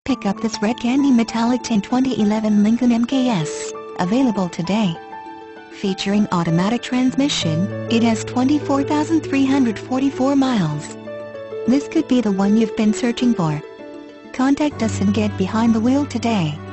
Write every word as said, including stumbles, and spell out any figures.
Pick up this red candy metallic tin twenty eleven Lincoln M K S, available today. Featuring automatic transmission, it has twenty-four thousand three hundred forty-four miles. This could be the one you've been searching for. Contact us and get behind the wheel today.